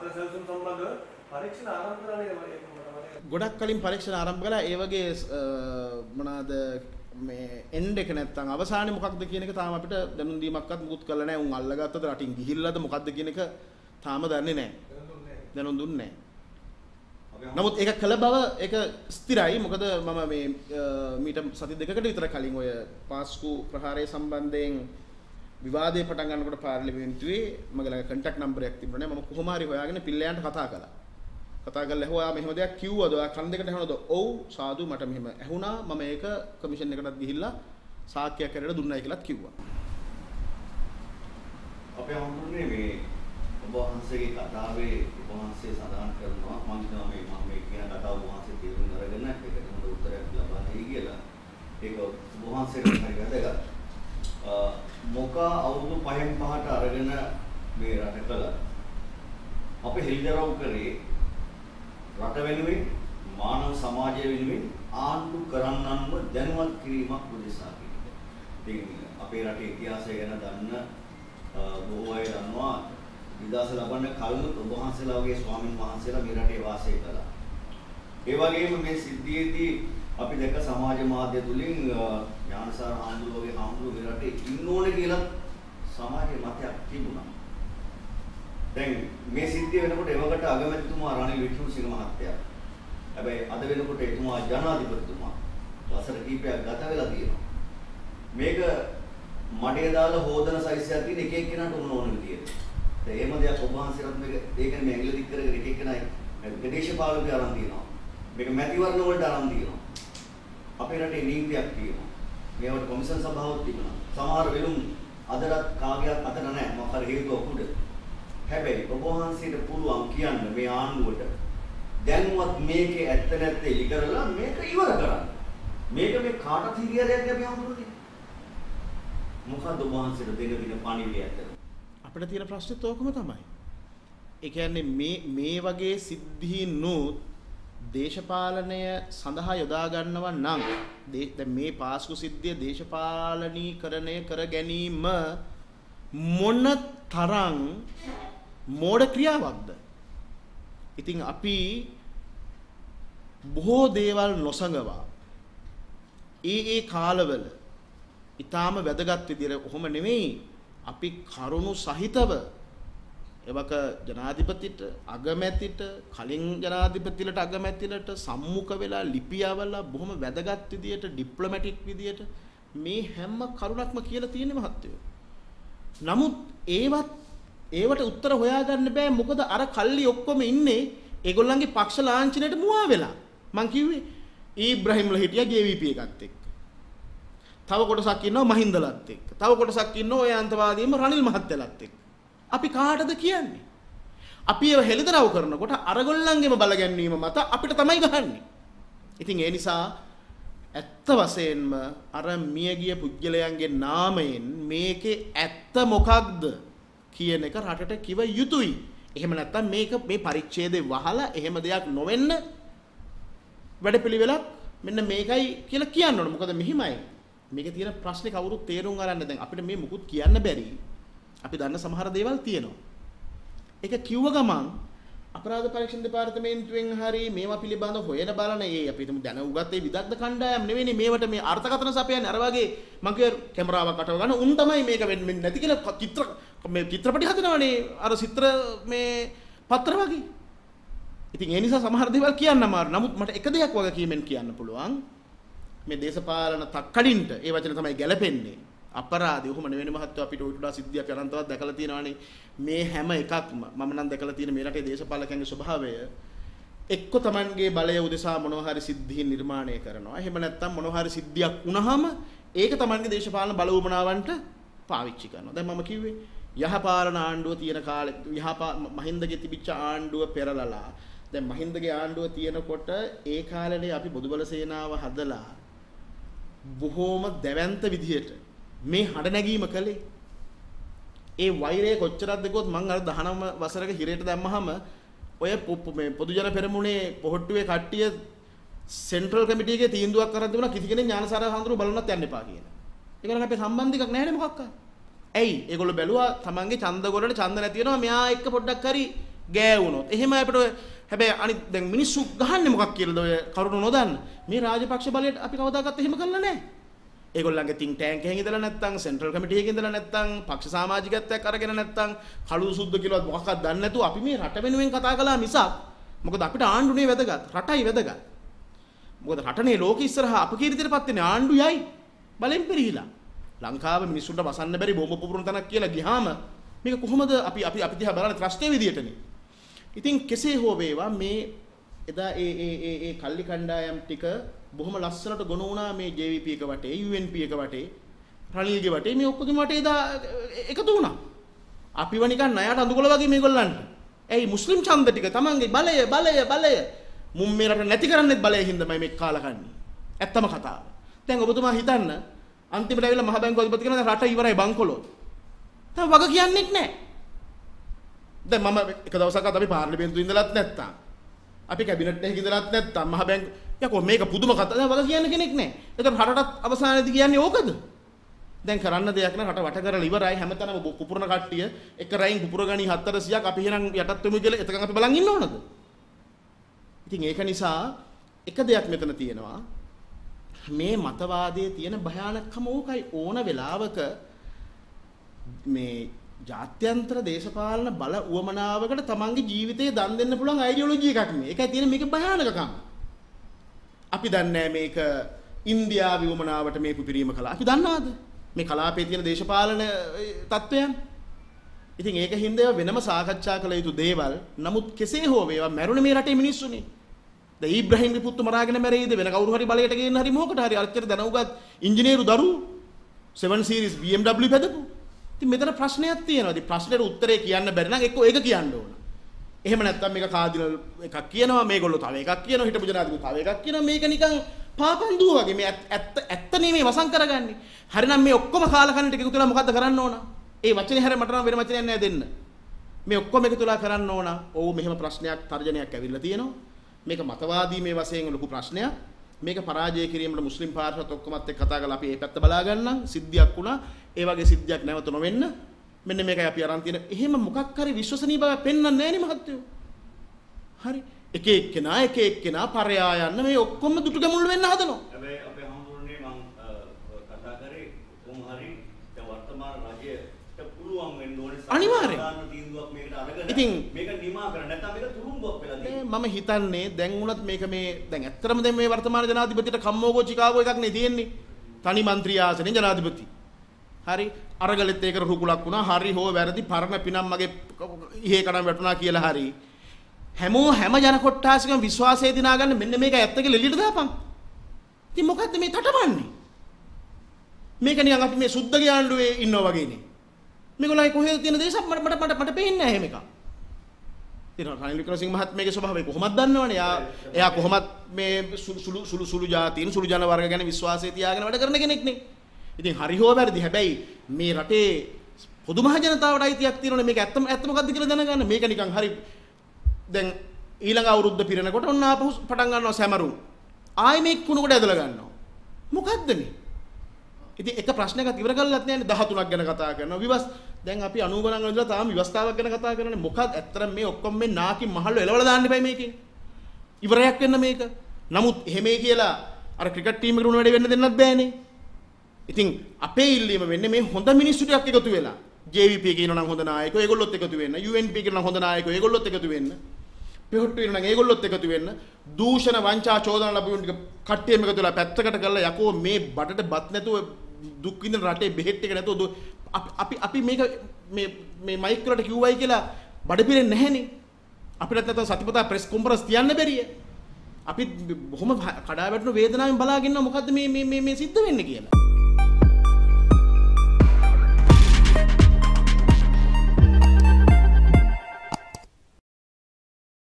පත්‍ර සැලසුම් සම්බන්ධව පරීක්ෂණ ආරම්භ කරන්නේ ඒක මම ගොඩක් කලින් පරීක්ෂණ ආරම්භ කළා. ඒ වගේ මොනවාද මේ එන්ඩ් එක නැත්තම් අවසානයේ මොකක්ද කියන එක තාම අපිට දැනුම් දීමක්වත් මුකුත් කළා නැහැ. උන් අල්ලගත්තද රටින් ගිහිල්ලාද මොකක්ද කියන එක තාම දන්නේ නැහැ. දැනුම් දුන්නේ නැහැ. නමුත් ඒක කළ බව ඒක ස්ථිරයි. මොකද මම මේ මීට සති දෙකකට විතර කලින් ඔය පාස්කු ප්‍රහාරය සම්බන්ධයෙන් විවාදේ පටන් ගන්නකොට පාර්ලිමේන්තුවේ මගේ ළඟ කන්ටැක්ට් නම්බර් එකක් තිබුණා නේ. මම කොහොම හරි හොයාගෙන පිල්ලයන්ට කතා කළා. කතා කරලා ඇහුවා මෙහෙම දෙයක් කිව්වද? ඔයා කන් දෙකට ඇහුණාද? ඔව් සාදු මට මෙහෙම ඇහුණා. මම ඒක කමිෂන් එකටත් ගිහිල්ලා සාක්ෂියක් කරලා දුන්නයි කියලාත් කිව්වා. අපේ හම්බුනේ මේ ඔබ වහන්සේගේ කතාවේ ඔබ වහන්සේ සඳහන් කරනවා මම හිතනවා මේ කියන කතාව ඔබ වහන්සේ තේරුම් අරගෙන ඒකට හොඳ උත්තරයක් ලබා දෙයි කියලා. ඒක ඔබ වහන්සේට හරි වැදගත්. මොකා අවුරුදු 5න් 5ට අරගෙන මේ රට කළා. අපි හෙළිදරව් කරේ රට වෙනුවෙන් මානව සමාජය වෙනුවෙන් ආණ්ඩු කරන්නන්ව දැනුවත් කිරීමක් උදෙසා කියලා. ඉතින් අපේ රටේ ඉතිහාසය ගැන දන්න බොහෝ අය දන්නවා විදාස ලබන්න කලින් ඔබ වහන්සේලා වගේ ස්වාමින් වහන්සේලා මේ රටේ වාසය කළා. ඒ වගේම මේ සිද්ධියේදී අපි දැක්ක සමාජ මාධ්‍ය තුලින් ඥානසාර හාමුදුරුවෝ වගේ හාමුදුරුවෝ මේ රටේ ඉන්න ඕනේ කියලා සමාජයේ මතයක් තිබුණා. දැන් මේ සිද්ධිය වෙනකොට එවකට අගමැතිතුමා රනිල් වික්‍රමසිංහ මහත්තයා. හැබැයි අද වෙනකොට එතුමා ජනාධිපතිතුමා. වසර කිහිපයක් ගත වෙලා තියෙනවා. මේක මඩේ දාලා හොදන සයිස්යක් තියෙන එක එක්කෙනාට ඕන විදියට. දැන් එහෙම දෙයක් ඔබ වහන්සේලාත් මේක ඒකනේ මේ ඇඟිලි දික් කරගෙන එක එක්කෙනයි දේශපාලකයන් අරන් තියෙනවා. මේක මැතිවරණ වලට අරන් තියෙනවා. අපේ රටේ නීතියක් තියෙනවා. මේවට කොමිෂන් සභාවක් තිබුණා. සමහර වෙලුම් අදටත් කාගේවත් අතන නැහැ. මොකක් හරි හේතුවක් උඩ. හැබැයි ඔබ වහන්සේට පුළුවන් කියන්න මේ ආණ්ඩුවට දැන්වත් මේකේ ඇත්ත නැත්te ඉලි කරලා මේක ඉවර කරන්න. මේක මේ කාටත් හිරියරයක් අපි හඳුනන්නේ. මොකද ඔබ වහන්සේට දෙන දින පණිවිඩය ඇත්ත. අපිට තියෙන ප්‍රශ්නෙත් ඕකම තමයි. ඒ කියන්නේ මේ වගේ සිද්ධීනුත් දේශපාලනය සඳහා යොදා ගන්නවා නම් දැන් මේ පාස්කු සිද්ධිය දේශපාලනීකරණය කර ගැනීම මොන තරම් මෝඩ ක්‍රියාවක්ද? ඉතින් අපි බොහෝ දේවල් නොසඟවා ඒ කාලවල ඊටාම වැදගත් විදිහට කොහොම නෙමෙයි අපි කරුණු සහිතව එවක ජනාධිපතිට අගමැතිට කලින් ජනාධිපතිලට අගමැතිලට සම්මුඛ වෙලා ලිපියවලා බොහොම වැදගත් විදිහට ඩිප්ලොමැටික් විදිහට මේ හැම කරුණක්ම කියලා තියෙන්නේ මහත්තයෝ. නමුත් ඒවට උත්තර හොයාගන්න බෑ. මොකද අර කල්ලි ඔක්කොම ඉන්නේ ඒගොල්ලන්ගේ පක්ෂ ලාංඡනයට මුවා වෙලා. මං කිව්වේ ඊබ්‍රහීම්ලා හිටියා JVP එකත් එක්ක. තව කොටසක් ඉන්නවා මහින්දලත් එක්ක. තව කොටසක් ඉන්නවා ඔය අන්තවාදීම රනිල් මහත්තයලත් එක්ක. අපි කාටද කියන්නේ? අපි ඒව හෙළිදරව් කරනකොට අරගොල්ලන්ගේම බල ගැන්වීම මත අපිට තමයි ගහන්නේ. ඉතින් ඒ නිසා ඇත්ත වශයෙන්ම අර මියගිය පුද්ගලයන්ගේ නාමයෙන් මේකේ ඇත්ත මොකක්ද කියන එක රටට කිව යුතුයි. එහෙම නැත්නම් මේ පරිච්ඡේදේ වහලා එහෙම දෙයක් නොවෙන්න වැඩපිළිවෙලක් මෙන්න මේකයි කියලා කියන්න ඕන. මොකද මෙහිමයි මේකේ තියෙන ප්‍රශ්නේ කවුරුත් තේරුම් ගන්න දැන් අපිට මේ මුකුත් කියන්න බැරි. අපි දන්න සමහර දේවල් තියෙනවා. ඒක කිව්ව ගමන් අපරාධ පරීක්ෂණ දෙපාර්තමේන්තුවෙන් හරි මේවා පිළිබඳව හොයන බලන අපි හිතමු දැන උගත් ඒ විදග්ධ කණ්ඩායම් නෙවෙයි මේවට මේ අර්ථකථන සපයන්නේ අර වගේ මං කිය කැමරාවක් අටව ගන්න උන් තමයි මේක වෙන්නේ නැති කියලා චිත්‍රපටි හදනවනේ අර චිත්‍ර මේ පත්‍ර වගේ. ඉතින් ඒ නිසා සමහර දේවල් කියන්න අමාරු. නමුත් මට එක දෙයක් වගේ කීමෙන් කියන්න පුළුවන්. මේ දේශපාලන තක්කඩින්ට ඒ වචන තමයි ගැලපෙන්නේ. අපරාධය ඔහොම නෙවෙයි මහත්තයෝ අපිට උඩ සිද්ධියක් අනන්තවත් දැකලා තියෙනවානේ. මේ හැම එකක්ම මම නම් දැකලා තියෙන මේ රටේ දේශපාලකයන්ගේ ස්වභාවය එක්ක Tamanගේ බලය උදෙසා මොනවා හරි සිද්ධීන් නිර්මාණය කරනවා. එහෙම නැත්නම් මොනවා හරි සිද්ධියක් වුණාම ඒක Tamanගේ දේශපාලන බල උවමනාවන්ට පාවිච්චි කරනවා. දැන් මම කිව්වේ යහපාලන ආණ්ඩුව තියෙන කාලේ මහින්දගේ තිබිච්ච ආණ්ඩුව පෙරලලා දැන් මහින්දගේ ආණ්ඩුව තියෙනකොට ඒ කාලේ අපි බොදුබල සේනාව හදලා බොහෝම දැවැන්ත විදියට මේ හඬ නැගීම කළේ. ඒ වෛරය කොච්චරක්ද ගොත් මං අර 19 වසරක හිරේට දැම්මහම ඔය මේ පොදු ජන පෙරමුණේ පොහොට්ටුවේ කට්ටිය සෙන්ට්‍රල් කමිටියේ තීන්දුවක් කරන් තිබුණා කිසි කෙනෙක් ඥානසාර හඳුරු බලන්නත් යන්න එපා කියලා. ඒගොල්ලන් අපේ සම්බන්ධිකක් නැහැනේ මොකක්ද? ඇයි? ඒගොල්ලෝ බැලුවා තමන්ගේ ඡන්ද ගොඩට ඡන්ද නැති වෙනවා මෙයා එක්ක පොඩ්ඩක් හරි ගෑවුනොත් එහෙම අපිට හැබැයි අනිත් දැන් මිනිස්සු ගහන්නේ මොකක් කියලාද ඔය කරුණ නොදන්න මේ රාජපක්ෂ බලයට අපි කවදාකවත් එහෙම කරලා නැහැ. ඒගොල්ලන්ගේ තින් ටැංක් එකෙන් ඉඳලා නැත්තම් සෙන්ට්‍රල් කමිටි එකේ ඉඳලා නැත්තම් පක්ෂ සමාජිකත්වයක් අරගෙන නැත්තම් කළු සුද්ධ කියලාවත් මොකක්වත් දන්නේ නැතුව අපි මේ රට වෙනුවෙන් කතා කළා මිසක් මොකද අපිට ආණ්ඩුනේ වැදගත් රටයි වැදගත්. මොකද රටනේ ලෝකෙ ඉස්සරහා අපකීර්තියටපත් වෙන්නේ ආණ්ඩුයයි බලෙන් පිරිහිලා. ලංකාව මිනිස්සුන්ට වසන්න බැරි බෝම්බ පුපුරන තැනක් කියලා ගියාම මේක කොහොමද අපි දිහා බලන්නේ ත්‍රස්තේ විදියටනේ. ඉතින් කෙසේ හෝ වේවා මේ එදා ඒ කල්ලි කණ්ඩායම් ටික බොහොම ලස්සනට ගොනු වුණා මේ JVP එක වටේ UNP එක වටේ රනිල්ගේ වටේ මේ ඔක්කොගෙම වටේ එදා එකතු වුණා. අපිව නිකන් ණයට අඳුකොළ වගේ මේගොල්ලන්ට. ඇයි මුස්ලිම් ඡන්ද ටික තමන්ගේ බලය මුම් මේ රට නැති කරන්නෙත් බලය හින්දාමයි මේ කාලකන්ණි. ඇත්තම කතාව. දැන් ඔබතුමා හිතන්න අන්තිමට ඇවිල්ලා මහ බැංකුව අධිපති කෙනා රට ඉවරයි බංකොලොත්. දැන් වග කියන්නේත් නැහැ. දැන් මම එක දවසක්වත් අපි පාර්ලිමේන්තුවේ ඉඳලත් නැත්තම් අපි කැබිනට් එකේ ඉඳලත් නැත්තම් මහ බැංකුව යකෝ මේක පුදුම කතාවක්. දැන් වග කියන්න කෙනෙක් නැහැ. ඒතර රටටත් අවසානයේදී කියන්නේ ඕකද? දැන් කරන්න දෙයක් නෑ රට වට කරලා ඉවරයි හැමතැනම කුපුරන කට්ටිය එක රයින් කුපුර ගනි 400ක් අපි එහෙනම් යටත් වෙමු කියලා එතකන් අපි බලන් ඉන්න ඕනද? ඉතින් ඒක නිසා එක දෙයක් මෙතන තියෙනවා මේ මතවාදයේ තියෙන භයානකම ඕකයි ඕන වෙලාවක මේ ජාත්‍යන්තර දේශපාලන බල උවමනාවකට තමන්ගේ ජීවිතේ දන් දෙන්න පුළුවන් අයිඩියොලොජි එකක් මේ. ඒකයි තියෙන මේක භයානකකම. අපි දන්නේ මේක ඉන්දියාවේ උවමනාවට මේ පිපිරීම කළා. අපි දන්නවද? මේ කලාපයේ තියෙන දේශපාලන තත්ත්වයන්. ඉතින් ඒක හින්දා වෙනම සාකච්ඡා කළ යුතු දේවල්. නමුත් කෙසේ හෝ වේවා මැරුණේ මේ රටේ මිනිස්සුනේ. දැන් ඊබ්‍රහීම්ගේ පුතු මරාගෙන මැරෙයිද වෙන කවුරු හරි බලයට ගේන්න හරි මොකකට හරි අච්චර දැනුගත් ඉංජිනේරු දරුවෝ 7 series BMW පැදපු. ඉතින් මෙතන ප්‍රශ්නයක් තියෙනවා. ඉතින් ප්‍රශ්නෙට උත්තරේ කියන්න බැරි නම් එක්ක ඒක කියන්න ඕන. එහෙම නැත්නම් මේක කාදිනල් එකක් කියනවා මේගොල්ලෝ තව එකක් කියනවා හිටපු ජනාධිපති තව එකක් කියනවා මේක නිකන් පාපන්දුව වගේ මේ ඇත්ත නෙමෙයි වසන් කරගන්නේ. හරිනම් මේ ඔක්කොම කාලකන්ණි ටික එකතු වෙලා මොකද්ද කරන්න ඕන? ඒ වචනේ හැර මට නම් වෙන වචනයක් නෑ දෙන්න. මේ ඔක්කොම එකතු වෙලා කරන්න ඕන. ඔව් මෙහෙම ප්‍රශ්නයක් තර්ජනයක් ඇවිල්ලා තියෙනවා. මේක මතවාදී මේ වශයෙන් ලොකු ප්‍රශ්නයක්. මේක පරාජය කිරීමට මුස්ලිම් පාර්ශවත් ඔක්කොමත් එක්ක කතා කරලා අපි මේ පැත්ත බලා ගන්නම්. සිද්ධියක් වුණා. ඒ වගේ සිද්ධියක් නැවත නොවෙන්න. මෙන්න මේකයි අපි අරන් තියෙන. එහෙම මොකක් හරි විශ්වසනීය බවක් පෙන්වන්නේ නැහැ නේ මහත්තයෝ. හරි. එක එක්කෙනා පරයා යන්න මේ ඔක්කොම දුටු ගැමුණු වෙන්න හදනවා. හැබැයි අපේ හම්බුනේ මම කතා කරේ කොහොම හරි දැන් වර්තමාන රජයට පුළුවන් වෙන්න ඕනේ අනිවාර්යෙන් තීන්දුවක් මේකට අරගෙන ඉතින් මේක නිමා කරන්න නැත්නම් මේක තුරුම්බුවක් වෙලා තියෙනවා. මම හිතන්නේ දැන් උනත් මේක මේ දැන් ඇත්තටම දැන් මේ වර්තමාන ජනාධිපතිට කම්මෝගෝ චිකාගෝ එකක් නේ තියෙන්නේ. තනි മന്ത്രി ආසනේ ජනාධිපති. හරි අරගලෙත් ඒකට රුකුලක් වුණා. හරි හෝ වැරදි පරණ පිනම් මගේ ඉහේ කඩම් වැටුණා කියලා හරි. හැම ජන කොට්ටාසිකම විශ්වාසය දිනා ගන්න මෙන්න මේක ඇත්ත කියලා එළියට දාපන්. ඉතින් මොකද්ද මේ තටමන්නේ? මේක නිකන් අපි මේ සුද්ධගේ ආණ්ඩුවේ ඉන්නවා වගේනේ. මේගොල්ලෝ කොහෙද තියෙන දේශක් මට පේන්නේ නැහැ එහෙම එකක්. ඉතින් රනිල් වික්‍රමසිංහ මහත්මයාගේ ස්වභාවය කොහොමද දන්නවනේ? එයා කොහොමද මේ සුළු ජාතීන් සුළු ජන වර්ග ගැන විශ්වාසය තියාගෙන වැඩ කරන කෙනෙක් නේ. ඉතින් හරි හෝ වැරදි හැබැයි මේ රටේ පොදු මහ ජනතාවට අයිතියක් තියෙනවනේ මේක ඇත්ත මොකද්ද කියලා දැනගන්න. මේක නිකන් හරි දැන් ඊළඟ අවුරුද්ද පිරෙනකොට ඔන්න ආපහු පටන් ගන්නවා සැමරුම්. ආයි මේ කුණුකට ඇදලා ගන්නවා. මොකද්ද මේ? ඉතින් එක ප්‍රශ්නයක්වත් ඉවර කරලත් නෑනේ 13ක් ගැන කතා කරනවා. දැන් අපි 90 ගණන් ඉඳලා තාම විවස්ථාවක් ගැන කතා කරන්නේ. මොකක්ද ඇත්තටම මේ ඔක්කොම මේ නාකි මහල්ල එලවලා දාන්න එපයි මේකෙන්. ඉවරයක් වෙන්න මේක. නමුත් එහෙමයි කියලා අර ක්‍රිකට් ටීම් එකට උන වැඩේ වෙන්න දෙන්නත් බෑනේ. ඉතින් අපේ ඉල්ලීම වෙන්නේ මේ හොඳ මිනිස්සු ටිකක් එකතු වෙලා JVP කියනවා නම් හොඳ නායකයෝ ඒගොල්ලොත් එකතු වෙන්න. UNP කියනවා නම් හොඳ නායකයෝ ඒගොල්ලොත් එකතු වෙන්න. පෙහොට්ටු වෙනවා නම් ඒගොල්ලොත් එකතු වෙන්න. දූෂණ වංචා චෝදනා ලැබුණු ටික කට්ටියම එකතු වෙලා පැත්තකට කරලා යකෝ මේ බඩට බත් නැතුව දුක් විඳින රටේ බෙහෙත් ටික නැතුව අපි මේක මේ මයික් වලට කිව්වයි කියලා බඩ පිරෙන්නේ නැහෙනේ. අපිට නැත්නම් සතිපතා ප්‍රෙස් කොන්ෆරන්ස් තියන්න බැරිය. අපි බොහොම කඩා වැටෙන වේදනාවෙන් බලාගෙන ඉන්නවා මොකද්ද මේ සිද්ධ වෙන්නේ කියලා.